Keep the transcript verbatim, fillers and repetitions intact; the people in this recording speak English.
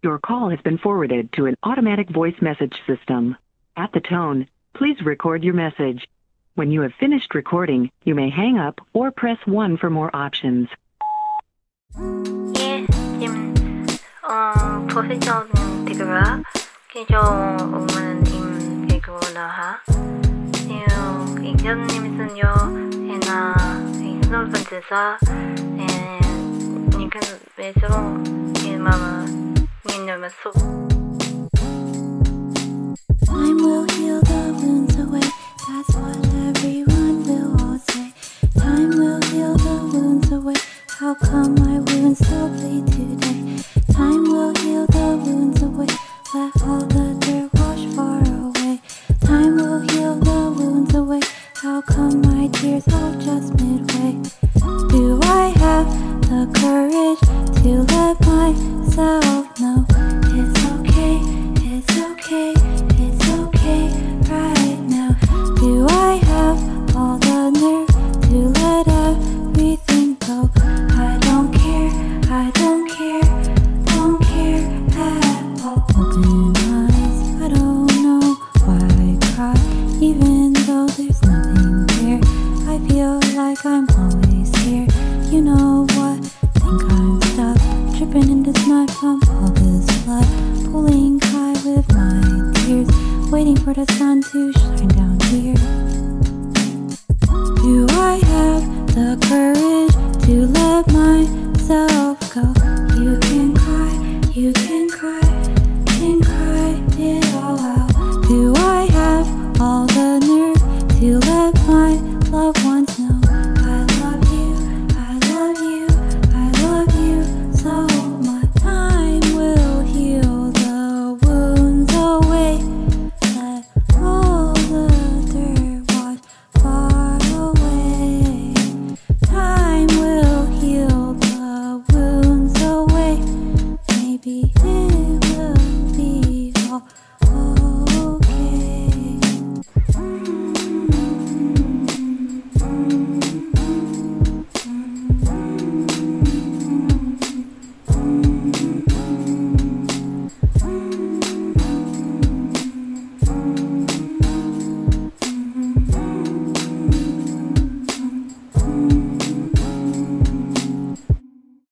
Your call has been forwarded to an automatic voice message system. At the tone, please record your message. When you have finished recording, you may hang up or press one for more options. 예, im äh, Position tiga kilo umman im keguna Io ignornimisnyo ena ignorantesa and you can basically in mama so time will heal the wounds away. That's what everyone will all say. Time will heal the wounds away. How come my wounds still bleed today? Time will heal the wounds away. Let all the dirt wash far away. Time will heal the wounds away. How come my tears all just midway? Do I have the courage to let myself know it's okay, it's okay, it's okay right now? Do I have all the nerve to let everything go? I don't care, I don't care, don't care at all. Open eyes, I don't know why I cry, even though there's nothing there. I feel like I'm always here. You know what? Think I'm stuck, dripping in this mud from all this blood, pulling high with my tears, waiting for the sun to shine down here. Do I have the courage to let myself go? You can cry, you can